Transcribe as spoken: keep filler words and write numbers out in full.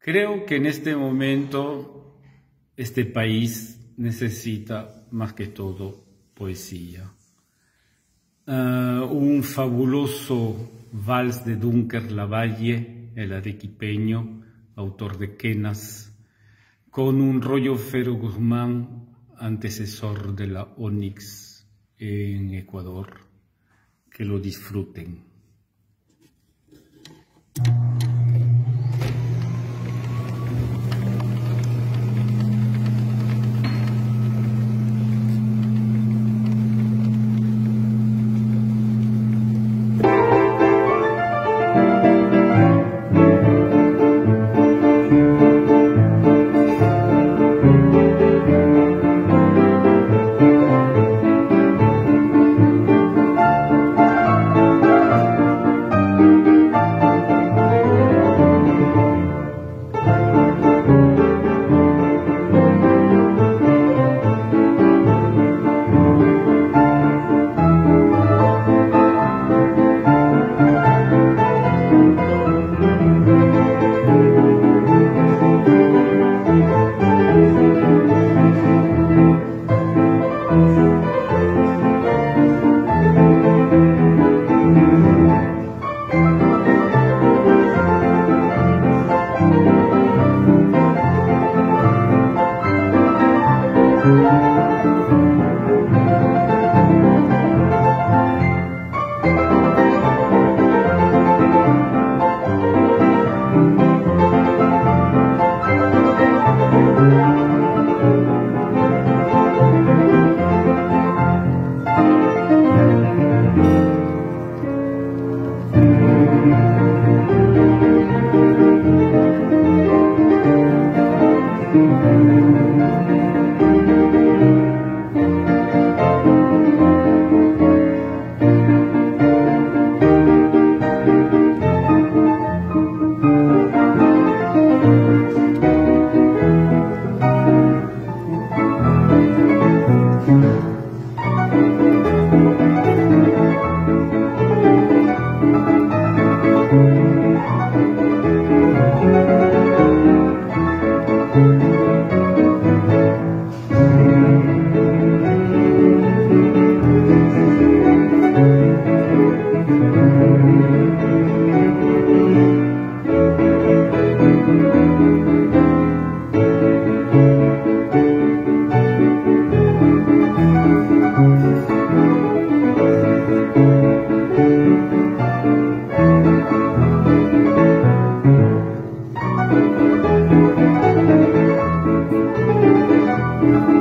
Creo que en este momento este país necesita más que todo poesía. Uh, un fabuloso vals de Dunker Lavalle, el arequipeño, autor de Quenas, con un rollo Fero Guzmán, antecesor de la Onyx en Ecuador. Que lo disfruten. Thank you.